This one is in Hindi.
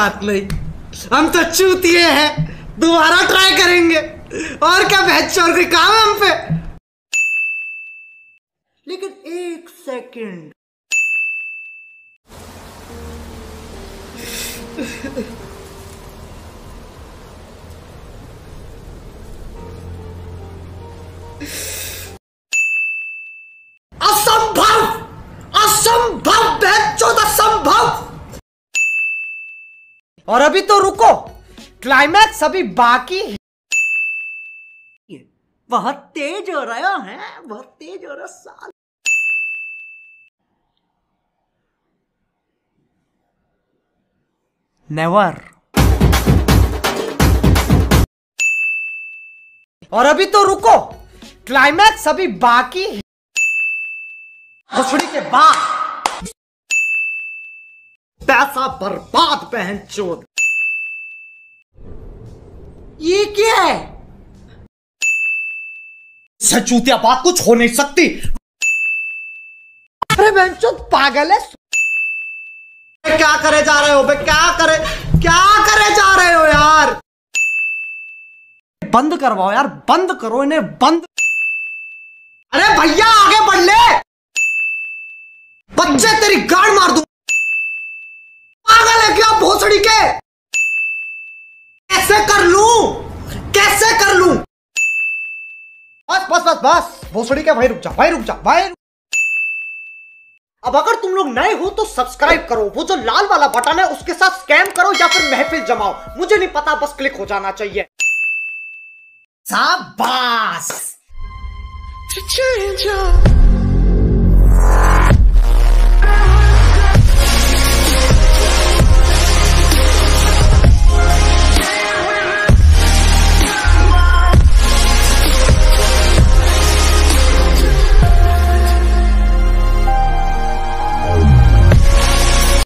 बात नहीं, हम तो चूतिए हैं, दोबारा ट्राई करेंगे। और क्या बहचोर कोई काम है हम पे? लेकिन एक सेकंड, असंभव, असंभव बहचोद, असंभव। और अभी तो रुको, क्लाइमैक्स अभी बाकी है। बहुत तेज हो रहा है, बहुत तेज हो रहा साल। नेवर। और अभी तो रुको, क्लाइमैक्स अभी बाकी है। भोसड़ी के बाद पैसा बर्बाद बहनचोद। ये क्या है? सचूतिया बात कुछ हो नहीं सकती। अरे बहनचोद पागल है। क्या करे जा रहे हो बे? क्या करे जा रहे हो यार? बंद करवाओ यार, बंद करो इन्हें, बंद। अरे भैया आगे बढ़ ले, बच्चे तेरी गाड़ मार दूं। पागल है क्या भोसड़ी के? कैसे कर लूं, कैसे कर लूं? बस बस बस बस भोसड़ी के भाई, रुक जा भाई, रुक जा भाई। अब अगर तुम लोग नए हो तो सब्सक्राइब करो, वो जो लाल वाला बटन है उसके साथ स्कैम करो या फिर महफिल जमाओ, मुझे नहीं पता, बस क्लिक हो जाना चाहिए। शाबाश।